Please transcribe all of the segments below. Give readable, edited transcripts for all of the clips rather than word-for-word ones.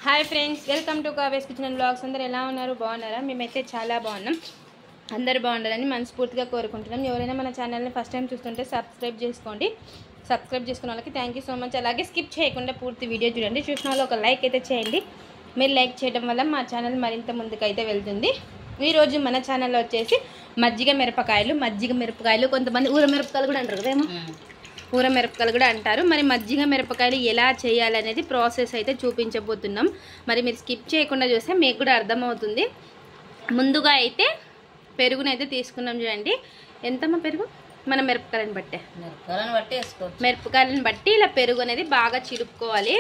Hi friends, welcome to Kavya's kitchen and blogs. అందరూ ఎలా ఉన్నారు? బాగున్నారా? మేమైతే చాలా బాగున్నాం. అందరూ బాగుండాలని మనస్ఫూర్తిగా కోరుకుంటున్నాం. ఎవరైనా మన ఛానల్ని ఫస్ట్ టైం చూస్తుంటే సబ్స్క్రైబ్ చేసుకోండి. సబ్స్క్రైబ్ చేసుకున్న వాళ్ళకి థ్యాంక్ యూ సో మచ్. అలాగే స్కిప్ చేయకుండా పూర్తి వీడియో చూడండి. చూసిన వాళ్ళు ఒక లైక్ అయితే చేయండి. మీరు లైక్ చేయడం వల్ల మా ఛానల్ మరింత ముందుకైతే వెళ్తుంది. ఈరోజు మన ఛానల్లో వచ్చేసి మజ్జిగ మిరపకాయలు కొంతమంది ఊర మిరపకాయలు కూడా అంటారు కదేమో, ఊర మిరపకాయలు కూడా అంటారు. మరి మజ్జిగ మిరపకాయలు ఎలా చేయాలనేది ప్రాసెస్ అయితే చూపించబోతున్నాం. మరి మీరు స్కిప్ చేయకుండా చూస్తే మీకు కూడా అర్థమవుతుంది. ముందుగా అయితే పెరుగునైతే తీసుకున్నాం. చూడండి ఎంతమ్మా పెరుగు, మన మిరపకాయలను బట్టి ఇలా పెరుగు అనేది బాగా చిలుపుకోవాలి.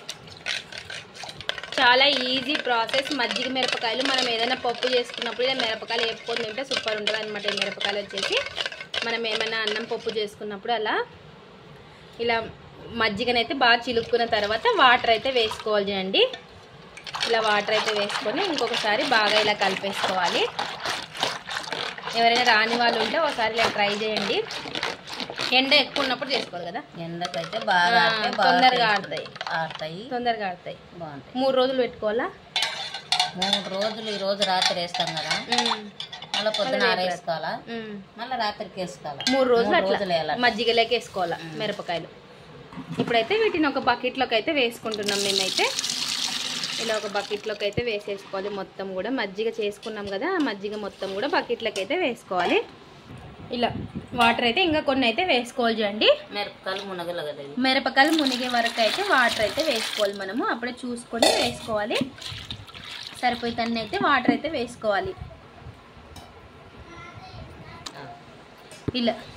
చాలా ఈజీ ప్రాసెస్. మజ్జిగ మిరపకాయలు మనం ఏదైనా పప్పు చేసుకున్నప్పుడు ఇలా మిరపకాయలు వేపుకొని తింటే సూపర్ ఉంటుంది అనమాట. ఈ మిరపకాయలు వచ్చేసి మనం ఏమైనా అన్నం పప్పు చేసుకున్నప్పుడు అలా ఇలా మజ్జిగనైతే బాగా చిలుక్కున్న తర్వాత వాటర్ అయితే వేసుకోవాలి. చూడండి ఇలా వాటర్ అయితే వేసుకొని ఇంకొకసారి బాగా ఇలా కలిపేసుకోవాలి. ఎవరైనా రాని వాళ్ళు ఉంటే ఒకసారి ఇలా ట్రై చేయండి. ఎండ ఎక్కువ ఉన్నప్పుడు చేసుకోవాలి కదా, ఎండకైతే బాగా తొందరగా ఆడతాయి. బాగుంటాయి. 3 రోజులు పెట్టుకోవాలా? 3 రోజులు. ఈ రోజు రాత్రి వేస్తాం కదా, మళ్ళీ పొద్దున ఆరేసుకోవాలా, మళ్ళీ రాత్రికి వేసుకోవాలా. 3 రోజులు మజ్జిగలోకి వేసుకోవాలా మిరపకాయలు. ఇప్పుడైతే వీటిని ఒక బకెట్లోకి అయితే వేసుకుంటున్నాం. మేమైతే ఇలా ఒక బకెట్లోకి అయితే వేసేసుకోవాలి. మొత్తం కూడా మజ్జిగ చేసుకున్నాం కదా, ఆ మజ్జిగ మొత్తం కూడా బకెట్లోకి అయితే వేసుకోవాలి. ఇలా వాటర్ అయితే ఇంకా కొన్ని అయితే వేసుకోవాలి. చూడండి మిరపకాయలు మునిగే వరకు అయితే వాటర్ అయితే వేసుకోవాలి. మనము అప్పుడే చూసుకొని వేసుకోవాలి. సరిపోయితన్ని అయితే వాటర్ అయితే వేసుకోవాలి. ఇలా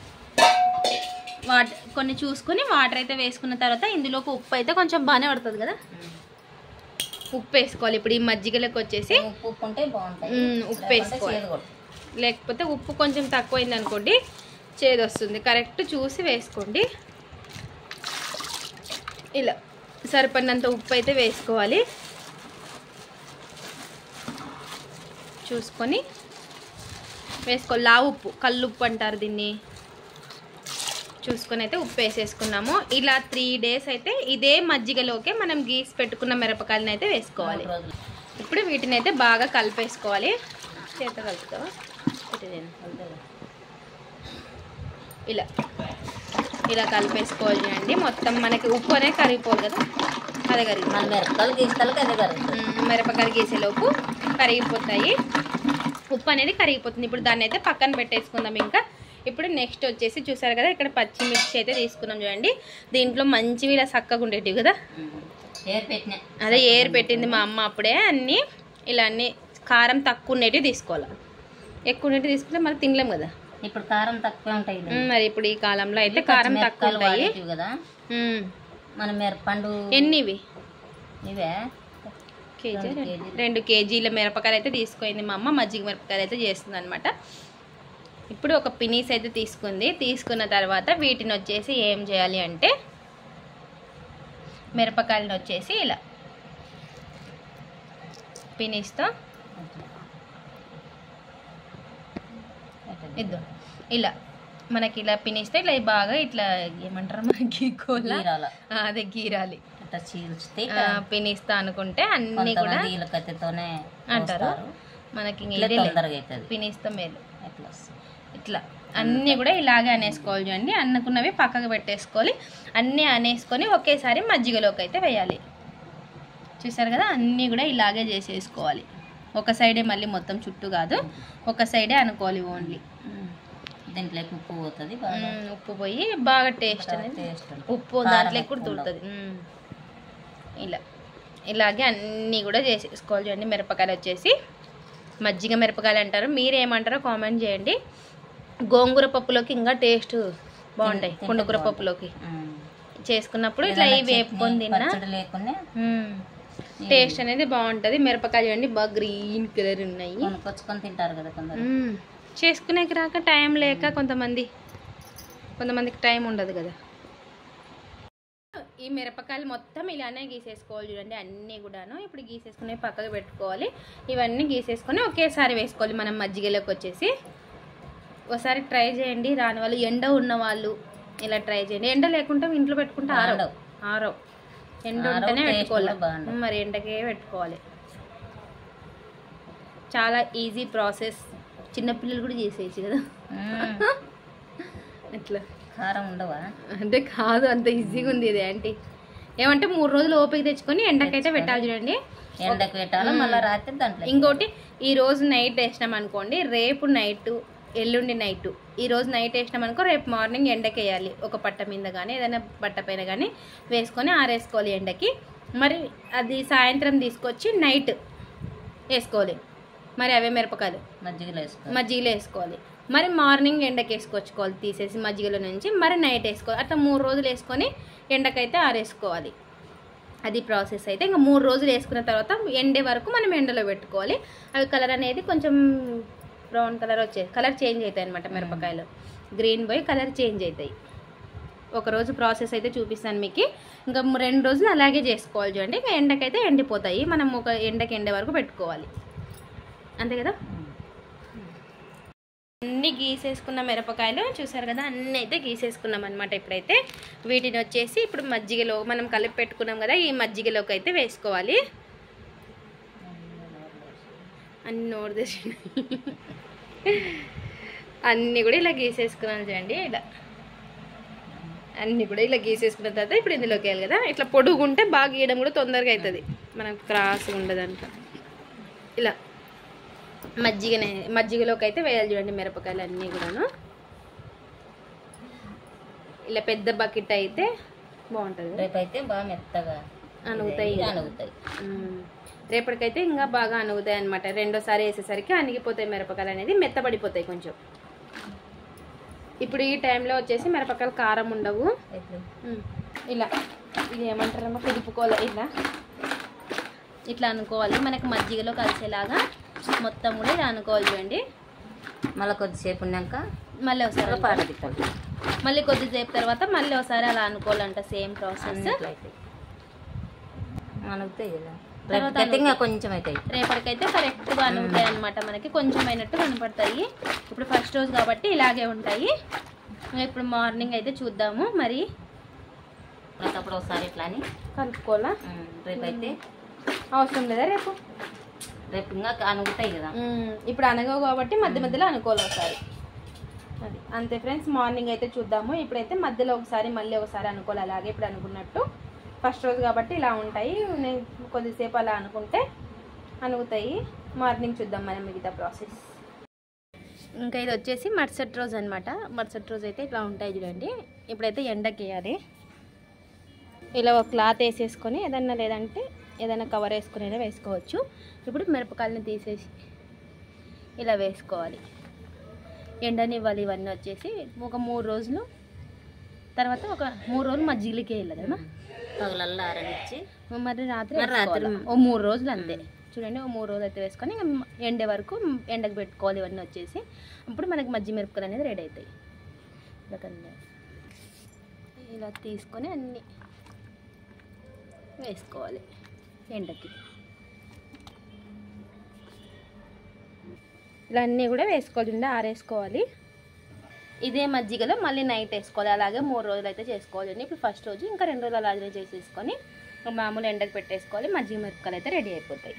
కొన్ని చూసుకొని వాటర్ అయితే వేసుకున్న తర్వాత ఇందులోకి ఉప్పు అయితే కొంచెం బాగానే పడుతుంది కదా, ఉప్పు వేసుకోవాలి. ఇప్పుడు ఈ మజ్జిగలోకి వచ్చేసి ఉప్పు ఉంటే బాగుంటుంది. ఉప్పు వేసుకోవాలి. లేకపోతే ఉప్పు కొంచెం తక్కువైంది అనుకోండి చేదు వస్తుంది. కరెక్ట్ చూసి వేసుకోండి. ఇలా సరిపడినంత ఉప్పు అయితే వేసుకోవాలి. చూసుకొని వేసుకోవాలి. లావు ఉప్పు, కల్లుప్పు అంటారు దీన్ని. చూసుకొని అయితే ఉప్పు వేసేసుకున్నాము. ఇలా 3 డేస్ అయితే ఇదే మజ్జిగలోకే మనం గీసి పెట్టుకున్న మిరపకాయలను అయితే వేసుకోవాలి. ఇప్పుడు వీటిని అయితే బాగా కలిపేసుకోవాలి. చేత కలుపుతావా? ఇలా కలిపేసుకోవాలి అండి. మొత్తం మనకి ఉప్పు అనేది కరిగిపోదు కదా, అదే మిరపకాయలు గీసేలోపు కరిగిపోతాయి. ఉప్పు అనేది కరిగిపోతుంది. ఇప్పుడు దాన్ని అయితే పక్కన పెట్టేసుకుందాం. ఇంకా ఇప్పుడు నెక్స్ట్ వచ్చేసి చూసారు కదా, ఇక్కడ పచ్చిమిర్చి అయితే తీసుకున్నాం. చూడండి దీంట్లో మంచివి ఇలా చక్కగా ఉండేటివి కదా, అదే ఏరు పెట్టింది మా అమ్మ అప్పుడే. అన్నీ ఇలా అన్నీ కారం తక్కువ ఉండేటివి తీసుకోవాలి. ఎక్కువ ఉండేటివి తీసుకుంటే మరి తినలేం కదా. ఇప్పుడు కారం తక్కువ ఉంటాయి మరి ఇప్పుడు ఈ కాలంలో అయితే కారం తక్కువ ఉంటాయి కదా. మన మిరపండు ఎన్నివి? ఇవే కేజీ 2 కేజీల మిరపకాయలు అయితే తీసుకుంది మా అమ్మ. మజ్జిగ మిరపకాయలు అయితే చేస్తుంది అనమాట. ఇప్పుడు ఒక పినీస్ అయితే తీసుకుంది. తీసుకున్న తర్వాత వీటిని వచ్చేసి ఏం చేయాలి అంటే మిరపకాయలను వచ్చేసి ఇలా పినీస్తో ఇద్దాం. ఇలా మనకి ఇలా పినిస్తే ఇట్లా బాగా ఇట్లా ఏమంటారు మన గీకోలా, అదే గీరాలి. పినిస్తా అనుకుంటే అన్ని కూడా అంటారు మనకి పినిస్తా మేలు. ఇట్లా అన్నీ కూడా ఇలాగే అనేసుకోవాలి. చూడండి అనుకున్నవి పక్కకు పెట్టేసుకోవాలి. అన్నీ అనేసుకొని ఒకేసారి మజ్జిగలోకి అయితే వేయాలి. చూసారు కదా, అన్నీ కూడా ఇలాగే చేసేసుకోవాలి. ఒక సైడే, మళ్ళీ మొత్తం చుట్టూ కాదు, ఒక సైడే అనుకోవాలి ఓన్లీ. దీంట్లోకి ఉప్పు పోతుంది, ఉప్పు పోయి బాగా టేస్ట్ అనేది ఉప్పు దాంట్లో కూడా దూరుతుంది. ఇలాగే అన్నీ కూడా చేసేసుకోవాలి. చూడండి మిరపకాయలు వచ్చేసి మజ్జిగ మిరపకాయలు అంటారు, మీరేమంటారో కామెంట్ చేయండి. గోంగూర పప్పులోకి ఇంకా టేస్ట్ బాగుంటాయి. కుండకూర పప్పులోకి చేసుకున్నప్పుడు ఇట్లా వేపుకొని తిన్నా టేస్ట్ అనేది బాగుంటుంది. మిరపకాయలు చూడండి బాగా గ్రీన్ కలర్ ఉన్నాయి. కొనుక్కొచ్చుకొని తింటారు కదా కొందరు. చేసుకునేకి రాక టైం లేక కొంతమందికి టైం ఉండదు కదా. ఈ మిరపకాయలు మొత్తం ఇలానే గీసేసుకోవాలి. చూడండి అన్నీ కూడాను ఇప్పుడు గీసేసుకుని పక్కకు పెట్టుకోవాలి. ఇవన్నీ గీసేసుకొని ఒకేసారి వేసుకోవాలి మనం మజ్జిగలోకి వచ్చేసి. ఒకసారి ట్రై చేయండి. రాని వాళ్ళు, ఎండ ఉన్న వాళ్ళు ఇలా ట్రై చేయండి. ఎండ లేకుంటే ఇంట్లో పెట్టుకుంటే ఆరవు. ఎండ ఉంటేనే పెట్టుకోవాలి, మరి ఎండకే పెట్టుకోవాలి. చాలా ఈజీ ప్రాసెస్, చిన్నపిల్లలు కూడా చేసేయచ్చు కదా. ఎట్లా కారం ఉండవా అంటే కాదు, అంత ఈజీగా ఉంది ఇది ఆంటీ. ఏమంటే 3 రోజులు ఓపిక తెచ్చుకొని ఎండకైతే పెట్టాలి చూడండి. ఎండకు పెట్టాలి, మళ్ళీ రాత్రి దాంట్లో. ఇంకోటి ఈ రోజు నైట్ వేసినాం అనుకోండి, రేపు నైట్ ఎల్లుండి నైట్, ఈ రోజు నైట్ వేసినాం అనుకో రేపు మార్నింగ్ ఎండకి వేయాలి. ఒక పట్ట మీద కానీ ఏదైనా బట్ట పైన కానీ వేసుకొని ఆరేసుకోవాలి ఎండకి. మరి అది సాయంత్రం తీసుకొచ్చి నైట్ వేసుకోవాలి. మరి అవే మిరపకాయలు మజ్జిగలో వేసుకోవాలి. మరి మార్నింగ్ ఎండకి వేసుకొచ్చుకోవాలి, తీసేసి మజ్జిగలో నుంచి మరి నైట్ వేసుకోవాలి. అట్లా 3 రోజులు వేసుకొని ఎండకైతే ఆరేసుకోవాలి. అది ప్రాసెస్. అయితే ఇంకా 3 రోజులు వేసుకున్న తర్వాత ఎండే వరకు మనం ఎండలో పెట్టుకోవాలి. అవి కలర్ అనేది కొంచెం బ్రౌన్ కలర్ వచ్చేది, కలర్ చేంజ్ అవుతాయి అనమాట. మిరపకాయలు గ్రీన్ పోయి కలర్ చేంజ్ అవుతాయి. ఒకరోజు ప్రాసెస్ అయితే చూపిస్తాను మీకు. ఇంకా 2 రోజులు అలాగే చేసుకోవాలి చూడండి. ఇంకా ఎండకైతే ఎండిపోతాయి. మనం ఒక ఎండకి ఎండే వరకు పెట్టుకోవాలి, అంతే కదా. అన్నీ గీసేసుకున్న మిరపకాయలు చూసారు కదా, అన్నీ అయితే గీసేసుకున్నాం అనమాట. ఇప్పుడైతే వీటిని వచ్చేసి ఇప్పుడు మజ్జిగలో మనం కలిపి పెట్టుకున్నాం కదా, ఈ మజ్జిగలోకి అయితే వేసుకోవాలి. అన్ని నోరు తెచ్చి అన్నీ కూడా ఇలా గీసేసుకున్నాను చూడండి. ఇలా అన్నీ కూడా ఇలా గీసేసుకున్న తర్వాత ఇప్పుడు ఇందులోకి వేయాలి కదా. ఇట్లా పొడుగుంటే బాగా గీయడం కూడా తొందరగా అవుతుంది, మనకు క్రాస్ ఉండదంట. ఇలా మజ్జిగలోకి అయితే వేయాలి చూడండి మిరపకాయలు అన్నీ కూడాను. ఇలా పెద్ద బకెట్ అయితే బాగుంటుంది. రేపైతే బాగా మెత్తగా అనుగుతాయి. రేపటికైతే ఇంకా బాగా అనుగుతాయి అనమాట. రెండోసారి వేసేసరికి అణిగిపోతాయి మిరపకాయలు అనేది, మెత్తబడిపోతాయి కొంచెం. ఇప్పుడు ఈ టైంలో వచ్చేసి మిరపకాయలు కారం ఉండవు. ఇలా ఇది ఏమంటారమ్మా, పిలుపుకోవాలి. ఇట్లా అనుకోవాలి, మనకి మజ్జిగలో కలిసేలాగా మొత్తం కూడా ఇలా అనుకోవాలి చూడండి. మళ్ళీ కొద్దిసేపు ఉన్నాక మళ్ళీ ఒకసారి పాడదిక్కాలి, మళ్ళీ కొద్దిసేపు తర్వాత మళ్ళీ ఒకసారి అలా అనుకోవాలంట. Same process. కొంచెం అవుతాయి, రేపటికైతే కరెక్ట్గా అనుకుంటాయి అనమాట. మనకి కొంచెం అయినట్టు కనపడతాయి. ఇప్పుడు ఫస్ట్ రోజు కాబట్టి ఇలాగే ఉంటాయి. ఇప్పుడు మార్నింగ్ అయితే చూద్దాము. మరి అప్పుడు ఒకసారి ఇట్లా అని కలుపుకోవాలా? రేపైతే అవసరం లేదా? రేపు ఇంకా అనుగుతాయి కదా. ఇప్పుడు అనగవు కాబట్టి మధ్య మధ్యలో అనుకోవాలి ఒకసారి. అది అంతే ఫ్రెండ్స్. మార్నింగ్ అయితే చూద్దాము. ఇప్పుడైతే మధ్యలో ఒకసారి మళ్ళీ ఒకసారి అనుకోవాలి, అలాగే ఇప్పుడు అనుకున్నట్టు. ఫస్ట్ రోజు కాబట్టి ఇలా ఉంటాయి. కొద్దిసేపు అలా అనుకుంటే అనుగుతాయి. మార్నింగ్ చూద్దాం మనం మిగతా ప్రాసెస్. ఇంకా ఇది వచ్చేసి మరుసటి రోజు అనమాట. మరుసటి రోజు అయితే ఇట్లా ఉంటాయి చూడండి. ఇప్పుడైతే ఎండకి వేయాలి. ఇలా ఒక క్లాత్ వేసేసుకొని ఏదన్నా లేదంటే ఏదైనా కవర్ వేసుకుని వేసుకోవచ్చు. ఇప్పుడు మిరపకాయలని తీసేసి ఇలా వేసుకోవాలి, ఎండనివ్వాలి. ఇవన్నీ వచ్చేసి ఒక 3 రోజులు తర్వాత ఒక 3 రోజులు మజ్జిగలకి వేయాలి కదా. పగలల్లా ఆరనిచ్చి మరి రాత్రి ఓ 3 రోజులు అంతే చూడండి. ఓ 3 రోజులు అయితే వేసుకొని ఎండే వరకు ఎండకు పెట్టుకోవాలి. ఇవన్నీ వచ్చేసి అప్పుడు మనకి మజ్జిగ మిరపకాయలు అనేది రెడీ అవుతాయి. ఇలా తీసుకొని అన్నీ వేసుకోవాలి ఎండకి. ఇలా అన్నీ కూడా వేసుకోవాలి, ఆరేసుకోవాలి. ఇదే మజ్జిగలో మళ్ళీ నైట్ వేసుకోవాలి. అలాగే 3 రోజులు అయితే చేసుకోవాలండి. ఇప్పుడు ఫస్ట్ రోజు ఇంకా 2 రోజులు అలాగే చేసేసుకొని మామూలు ఎండకు పెట్టేసుకోవాలి. మజ్జిగ మిరపకాయలు అయితే రెడీ అయిపోతాయి.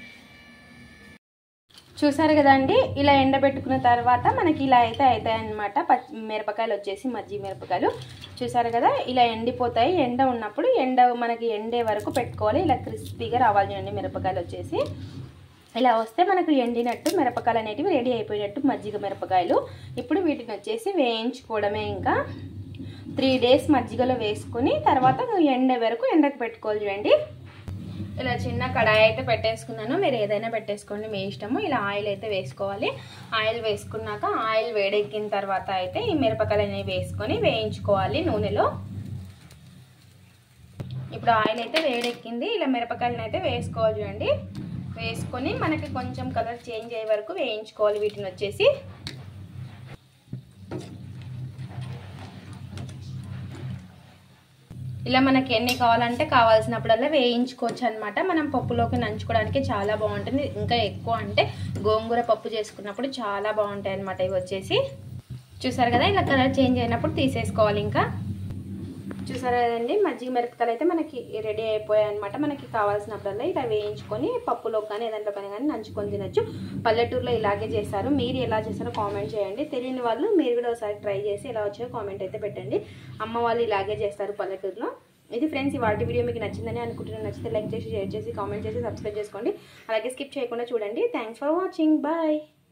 చూసారు కదండి, ఇలా ఎండబెట్టుకున్న తర్వాత మనకి ఇలా అయితే అవుతాయి అన్నమాట. మిరపకాయలు వచ్చేసి మజ్జిగ మిరపకాయలు చూసారు కదా, ఇలా ఎండిపోతాయి. ఎండ ఉన్నప్పుడు మనకి ఎండే వరకు పెట్టుకోవాలి. ఇలా క్రిస్పీగా రావాలి చూడండి మిరపకాయలు వచ్చేసి. ఇలా వస్తే మనకు ఎండినట్టు మిరపకాయలు అనేటివి రెడీ అయిపోయినట్టు మజ్జిగ మిరపకాయలు. ఇప్పుడు వీటిని వచ్చేసి వేయించుకోవడమే. ఇంకా 3 డేస్ మజ్జిగలో వేసుకొని తర్వాత ఎండే వరకు ఎండకు పెట్టుకోవాలి చూడండి. ఇలా చిన్న కడాయి అయితే పెట్టేసుకున్నాను. మీరు ఏదైనా పెట్టేసుకోండి, మీ ఇష్టము. ఇలా ఆయిల్ అయితే వేసుకోవాలి. ఆయిల్ వేసుకున్నాక ఆయిల్ వేడెక్కిన తర్వాత అయితే ఈ మిరపకాయలు అనేవి వేసుకొని వేయించుకోవాలి నూనెలో. ఇప్పుడు ఆయిల్ అయితే వేడెక్కింది. ఇలా మిరపకాయలను అయితే వేసుకోవాలి చూడండి. వేసుకొని మనకి కొంచెం కలర్ చేంజ్ అయ్యే వరకు వేయించుకోవాలి వీటిని వచ్చేసి. ఇలా మనకి ఎన్ని కావాలంటే కావాల్సినప్పుడల్లా వేయించుకోవచ్చు అనమాట. మనం పప్పులోకి నంచుకోవడానికి చాలా బాగుంటుంది. ఇంకా ఎక్కువ అంటే గోంగూర పప్పు చేసుకున్నప్పుడు చాలా బాగుంటాయి అనమాట ఇవి వచ్చేసి. చూసారు కదా, ఇలా కలర్ చేంజ్ అయినప్పుడు తీసేసుకోవాలి. ఇంకా చూసారా కదండి, మజ్జిగ మిరపకాయలు అయితే మనకి రెడీ అయిపోయాయి అనమాట. మనకి కావాల్సినప్పుడల్లా ఇలా వేయించుకొని పప్పులో కానీ ఏదంట్లో కానీ నంచుకొని తినచ్చు. పల్లెటూరులో ఇలాగే చేస్తారు. మీరు ఎలా చేస్తారో కామెంట్ చేయండి. తెలియని వాళ్ళు మీరు కూడా ఒకసారి ట్రై చేసి ఎలా వచ్చాయో కామెంట్ అయితే పెట్టండి. అమ్మ వాళ్ళు ఇలాగే చేస్తారు పల్లెటూరులో. ఇది ఫ్రెండ్స్ ఇవాటి వీడియో మీకు నచ్చిందని అనుకుంటున్నాను. నచ్చితే లైక్ చేసి, షేర్ చేసి, కామెంట్ చేసి, సబ్స్క్రైబ్ చేసుకోండి. అలాగే స్కిప్ చేయకుండా చూడండి. Thanks for watching. బాయ్.